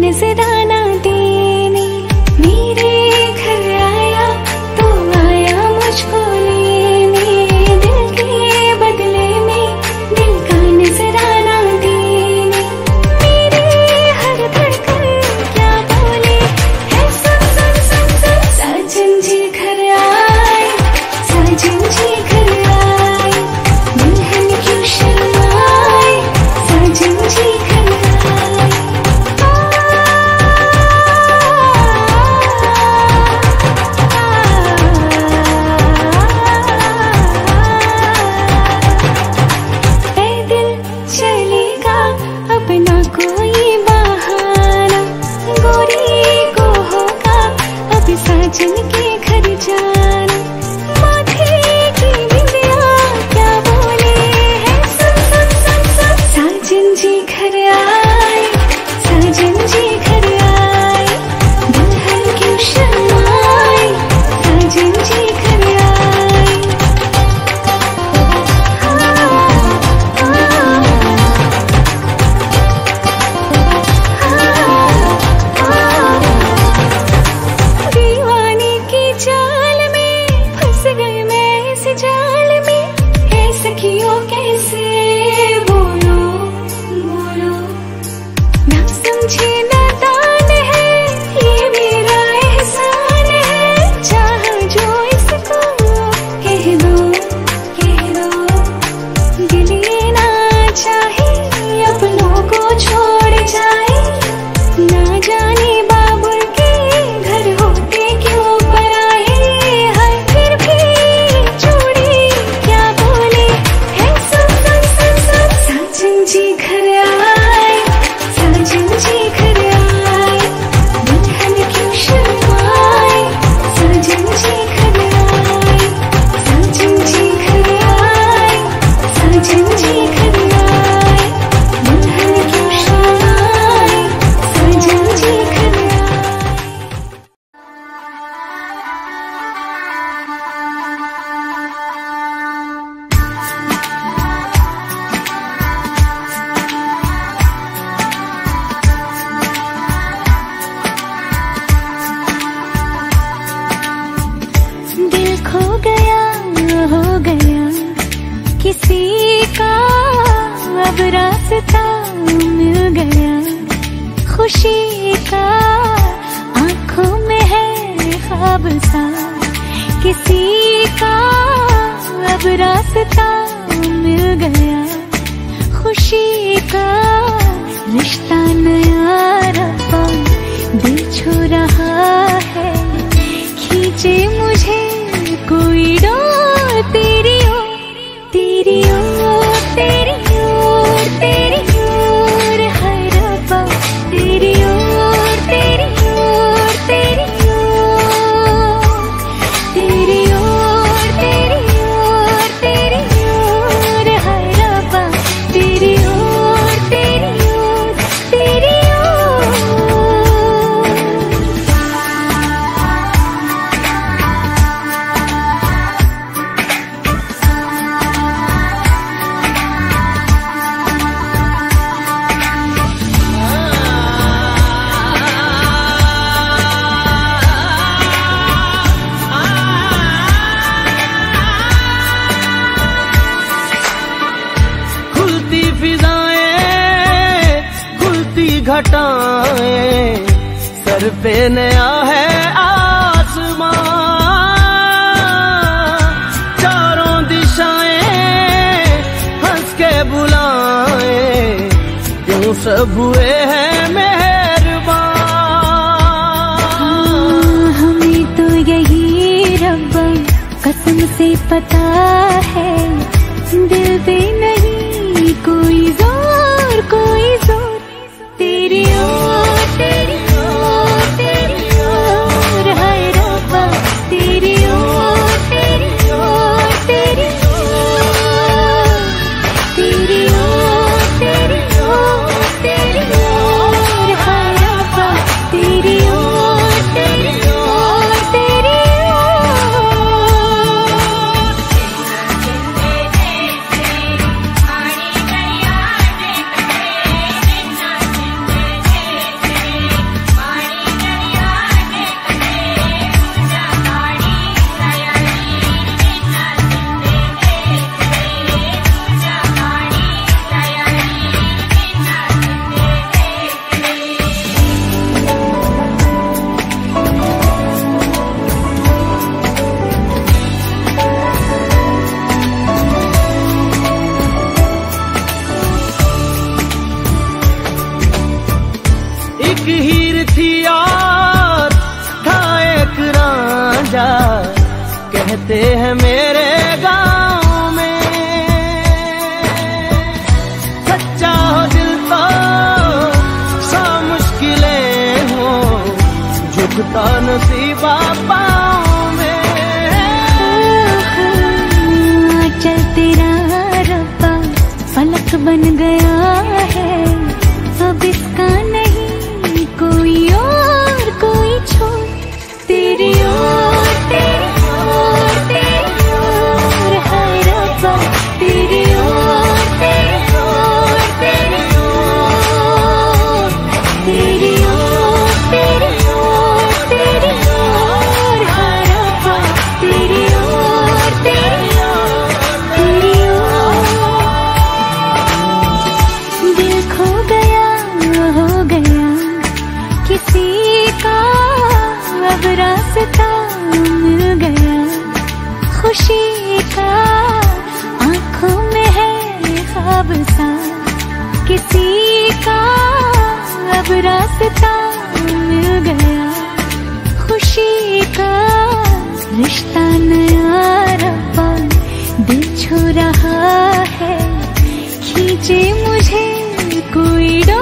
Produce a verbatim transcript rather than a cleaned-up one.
नजराना देने। मेरे घर आया तो आया मुझको लेने, दिल के बदले में दिल का नजराना देने। मेरे हर धड़कन क्या बोले है सुन सुन सुन सुन। साजन जी घर आए, साजन जी घर आए, दुल्हन क्यों शर्माए, साजन जी घर आए। पैदल चलेगा अब ना कोई बहाना, गोरी को होगा अब साजन के घर जाना। माथे की बिंदिया क्या बोले है सुन सुन सुन सुन। साजन जी घर आए, साजन जी घर आए, दुल्हन क्यों शर्माए, साजन जी घर आए। दीवाने की चाल में फंस गए मैं इस जाल में, है सखियों कैसे बोलो बोलो। ना समझे नादान है ये मेरा एहसान है, चाह जो इसको कह दो कह दो। दिल ये ना चाहे अपनों को छोड़ जाए, ना जाने बाबुल के घर होते क्यों पराए। हर फिर भी चूड़ी क्या बोले है सुन सुन सुन सुन। साजन जी घर आए, साजन जी घर आए, दुल्हन क्यों शर्माए, साजन जी घर आए। साजन जी घर आए, साजन जी घर आए, दुल्हन क्यों शर्माए, साजन जी घर आए। दिल खो गया हो गया किसी का, अब रास्ता मिल गया खुशी का। आंखों में है ख्वाब सा किसी का, अब रास्ता मिल गया खुशी का। रिश्ता नया रहा दिल छू रहा है, खींचे मुझे कोई डोर तेरी ओर तेरी ओर तेरी ओर तेरी ओर। है रब्बा तेरी ओर तेरी ओर तेरी ओर तेरी ओर तेरी ओर तेरी ओर। है रब्बा तेरी ओर तेरी ओर तेरी ओर। खुलती फिजाएं खुलती घटाएं, सर पे नया है आसमां। चारों दिशाएं हंस के बुलाएं, क्यों सब हुए हैं मेहरबान। हमें तो यही रब्बा कसम से पता है, दिल पे नहीं कोई जोर कोई जोर। तेरी ओर तेरी ओर तेरी ओर। है रब्बा तेरी ओर तेरी ओर तेरी ओर तेरी ओर तेरी ओर तेरी ओर। है रब्बा तेरी ओर तेरी ओर तेरी ओर। थी और था एक रांझा, कहते हैं मेरे गांव में। सच्चा हो दिल तो सौ मुश्किलें हो, झुकता नसीबा पाँव में। चल तेरा रब्बा फलक बन गया है, अब इसका नहीं कोई और कोई छोड़। तेरी ओर तेरी ओर तेरी ओर हाय रब्बा, तेरी ओर तेरी ओर तेरी ओर, तेरी ओर तेरी ओर तेरी ओर हाय रब्बा, तेरी ओर तेरी ओर तेरी ओर। दिल खो गया हो गया किसी का, अब रास्ता मिल गया खुशी का। आंखों में है ख्वाब सा किसी का, अब रास्ता मिल गया खुशी का। रिश्ता नया रब्बा दिल छू रहा है, खींचे मुझे कोई